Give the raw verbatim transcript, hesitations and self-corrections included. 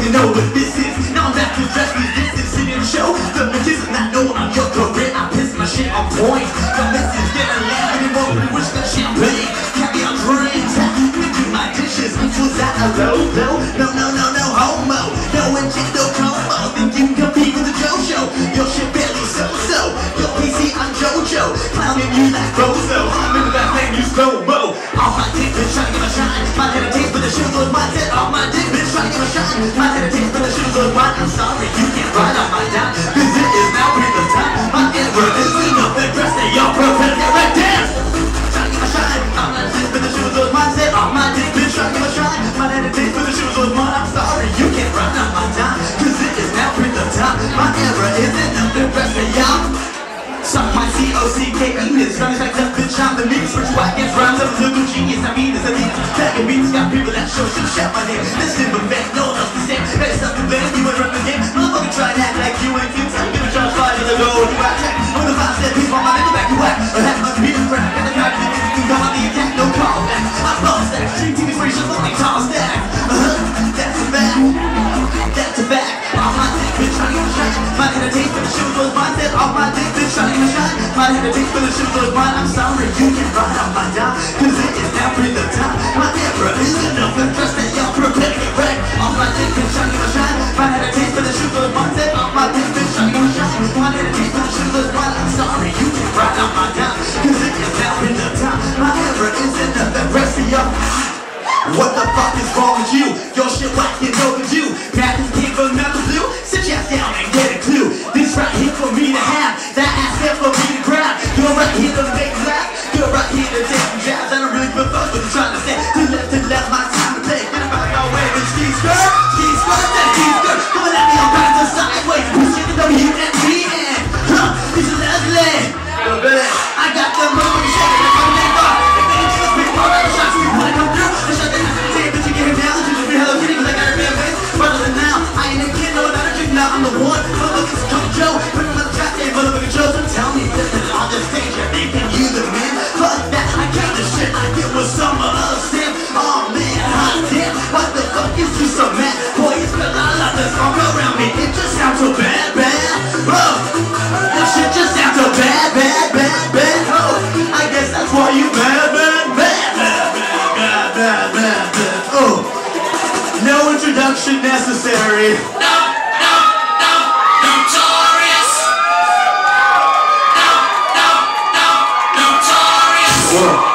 you know what this is. Now I'm back to dress these distance in your show. The bitches not know I'm your career. I piss my shit on point. The missus getting laugh anymore. We wish that champagne. Caviar drinks. You do my dishes. Was that a low blow? No, no, no, no homo. No inject, no combo. Think you can compete with the JoJo? Your shit barely so-so. Your P C, I'm JoJo. Clowning you like Bozo. I'm in the back playing you slow-mo. All my dick bitch trying to get my shine. My head a taste for the shoes on my head. All my dick bitch trying to get my shine. My head a taste for the shoes on mine. I'm sorry, you can't ride on my dime. Cause it is now in the time. My era is enough. The dress that y'all propel get right dance. Trying to get my shine. I'm not dick for the shoes on my head. All my dick bitch trying to get my shine. My head a taste for the shoes on mine. I'm sorry, you can't ride on my dime. Cause it is now in the time. My era is enough. The dress that y'all suck my C O C K penis. Runners like that bitch, I'm the meanest. Rich white gets rhymes, I'm a little genius. I mean, it's a lead. Tagging beats, got people that show should shout my name. Listen, but back, no one else the same. Better stop the band, you ain't run the game. Motherfucker try to act like you ain't cute. I'm gonna charge five to the goal. You act check. I'm gonna five step piece, my mind in the back, you whack. I have my computer crap. Got the card, you can go on the attack, no call back. I ball stack, stream T V's where you should only tall stack. Uh-huh, that's a fact. That's a fact. All my dick bitch trying to get my shine. My head a taste for the shoes was mine. Said all my dick bitch trying to get my shine. My head a taste for the shoes was mine. I'm sorry, you can ride on my dime. Cause it is now in the time. My era is enough. The dress that y'all prepare to get wrecked. All my dick bitch trying to get my shine. My head a taste for the shoes was mine. Said all my dick bitch trying to get my shine. My head a taste for the shoes was mine. I'm sorry, you can ride on my dime. Cause it is now in the time. My era is enough. The rest of y'all. What the fuck is wrong with you? Your shit whack and overdue. Path is king from Mountain Blue. Sit your ass down and get a clue. This right here for me to have. That ass here for me to grab. You're right here to make me laugh. You're right here to take some jabs. I don't really give a fuck what you're trying to say. To left, to left, my time to play. Get about your way with ski skirt. Ski skirt, that ski skirt. Coming at me on kinds of sideways. Pushing the W and B N. Huh, this is lovely. I got the movie shaking. That's my name up. If they just big more than the shots we wanna come through. The shot that I say, but you get him down. You just be Hello Kitty, cause I got a man face. Rather than now, I ain't a kid, no, not a trick. Now I'm the one. Motherfuckers come Joe. Put him on the track, hey, motherfucker Joe. So tell me that on the stage, you're making you the man. Fuck that, I got the shit. I get with some of us, Sam. Oh man, hot damn. What the fuck is you so mad? Boy, it's been a lot of song around me. It just sounds so bad, bad. Whoa. That shit just sounds so bad, bad, bad, bad. Oh, I guess that's why you bad, bad, bad, bad, bad, bad, bad, bad. Oh, no introduction necessary. No, no, no, notorious. No, no, no, notorious. Whoa.